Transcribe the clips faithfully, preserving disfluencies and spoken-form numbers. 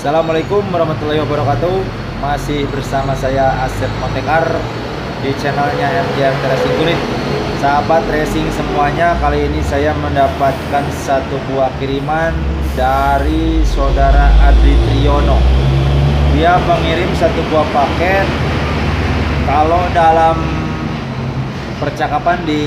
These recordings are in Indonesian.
Assalamualaikum warahmatullahi wabarakatuh. Masih bersama saya Asep Motekar di channelnya M J R Racing Unit. Sahabat racing semuanya, kali ini saya mendapatkan satu buah kiriman dari saudara Adri Triyono. Dia mengirim satu buah paket. Kalau dalam percakapan di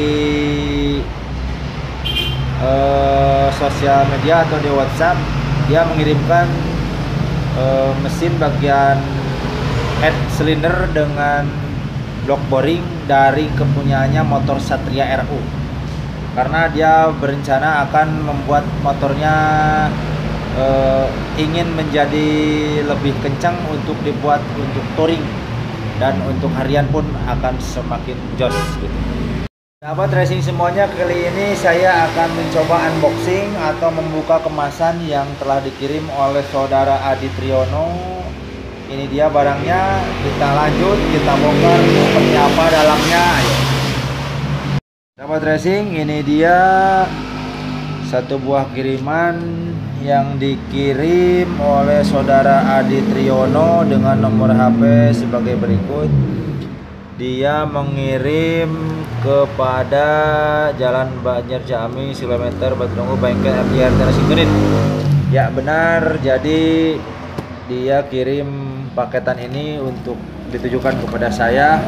uh, sosial media atau di WhatsApp, dia mengirimkan Uh, mesin bagian head cylinder dengan block boring dari kepunyaannya motor Satria R U, karena dia berencana akan membuat motornya uh, ingin menjadi lebih kencang untuk dibuat untuk touring, dan untuk harian pun akan semakin jos gitu. Sahabat racing semuanya, kali ini saya akan mencoba unboxing atau membuka kemasan yang telah dikirim oleh saudara Adri Triyono. Ini dia barangnya, kita lanjut, kita bongkar seperti apa dalamnya. Ayo. Sahabat racing, ini dia satu buah kiriman yang dikirim oleh saudara Adri Triyono dengan nomor H P sebagai berikut. Dia mengirim kepada Jalan Banjar Ciamis, kilometer Batu Nunggu, bengkel M J R Racing Unit. Ya benar, jadi dia kirim paketan ini untuk ditujukan kepada saya.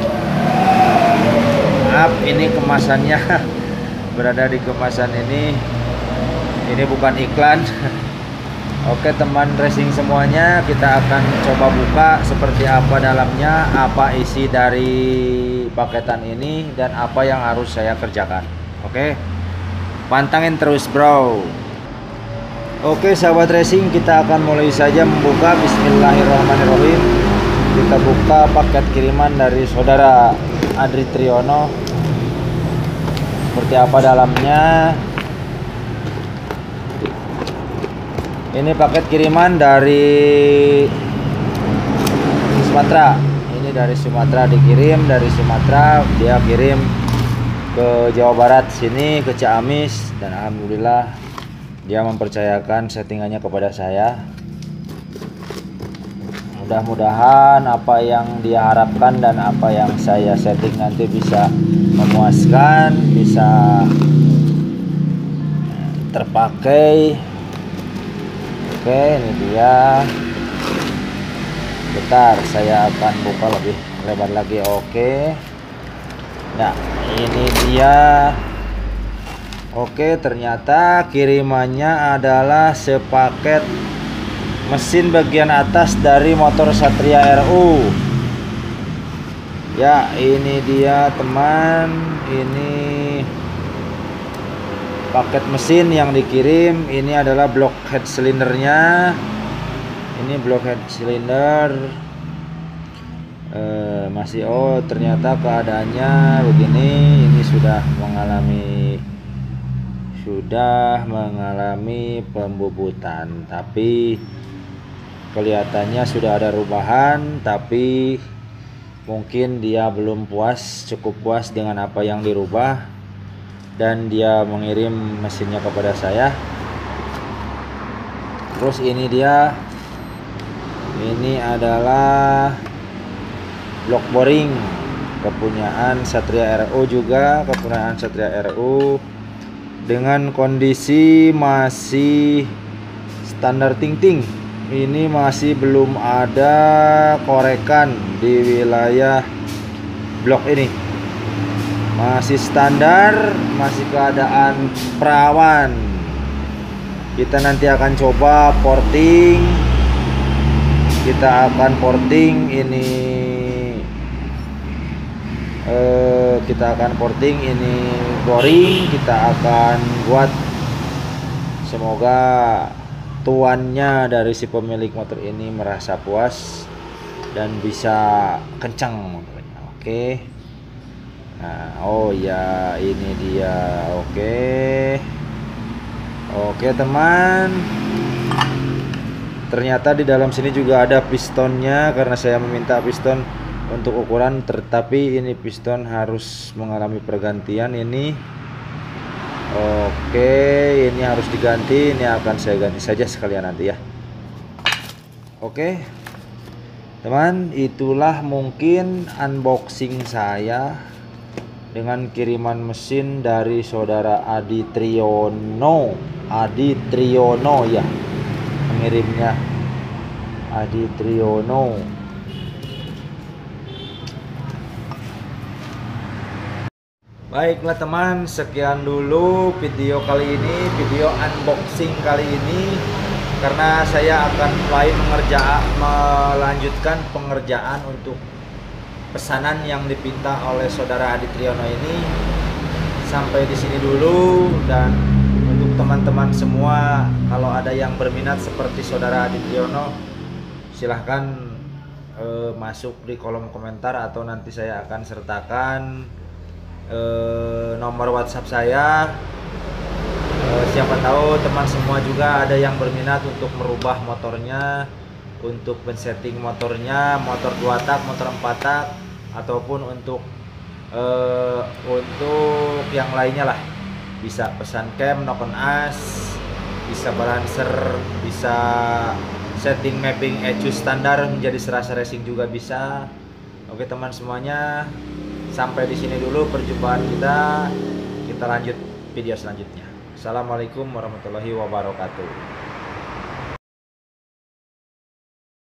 Maaf, ini kemasannya berada di kemasan ini. Ini bukan iklan. Oke teman racing semuanya, kita akan coba buka seperti apa dalamnya, apa isi dari paketan ini, dan apa yang harus saya kerjakan. Oke, pantangin terus bro. Oke sahabat racing, kita akan mulai saja membuka. Bismillahirrahmanirrahim. Kita buka paket kiriman dari saudara Adri Triyono. Seperti apa dalamnya. Ini paket kiriman dari Sumatera. Ini dari Sumatera, dikirim dari Sumatera. Dia kirim ke Jawa Barat sini, ke Ciamis, dan alhamdulillah dia mempercayakan settingannya kepada saya. Mudah-mudahan apa yang dia harapkan dan apa yang saya setting nanti bisa memuaskan, bisa terpakai. Oke, ini dia. Bentar, saya akan buka lebih lebar lagi. Oke. Nah, ini dia. Oke, ternyata kirimannya adalah sepaket mesin bagian atas dari motor Satria R U. Ya, ini dia teman. Ini paket mesin yang dikirim. Ini adalah block head silindernya. Ini block head cylinder. E, masih oh ternyata keadaannya begini. Ini sudah mengalami sudah mengalami pembubutan, tapi kelihatannya sudah ada rubahan. Tapi mungkin dia belum puas, cukup puas dengan apa yang dirubah, dan dia mengirim mesinnya kepada saya. Terus ini dia, ini adalah block boring kepunyaan Satria R U, juga kepunyaan Satria R U, dengan kondisi masih standar ting-ting. Ini masih belum ada korekan di wilayah blok ini, masih standar, masih keadaan perawan. Kita nanti akan coba porting. Kita akan porting ini. Eh, kita akan porting ini boring. Kita akan buat. Semoga tuannya dari si pemilik motor ini merasa puas dan bisa kencang motornya. Oke. Nah, oh ya, ini dia. Oke. Oke teman. Ternyata di dalam sini juga ada pistonnya, karena saya meminta piston untuk ukuran, tetapi ini piston harus mengalami pergantian ini. Oke, ini harus diganti. Ini akan saya ganti saja sekalian nanti ya. Oke teman, itulah mungkin unboxing saya dengan kiriman mesin dari saudara Adi Triyono. Adi Triyono ya pengirimnya, Adi Triyono. Baiklah teman, sekian dulu video kali ini, video unboxing kali ini. Karena saya akan mulai mengerja, melanjutkan pengerjaan untuk pesanan yang dipinta oleh saudara Adi Triyono ini. Sampai di sini dulu, dan untuk teman-teman semua, kalau ada yang berminat seperti saudara Adi Triyono, silahkan eh, masuk di kolom komentar atau nanti saya akan sertakan eh, nomor WhatsApp saya. Eh, siapa tahu teman semua juga ada yang berminat untuk merubah motornya, untuk men-setting motornya, motor dua tak, motor empat tak, ataupun untuk eh, untuk yang lainnya lah. Bisa pesan cam, knock on as, bisa balancer, bisa setting mapping E C U standar menjadi Serasa Racing juga bisa. Oke teman semuanya, sampai di sini dulu perjumpaan kita. Kita lanjut video selanjutnya. Assalamualaikum warahmatullahi wabarakatuh.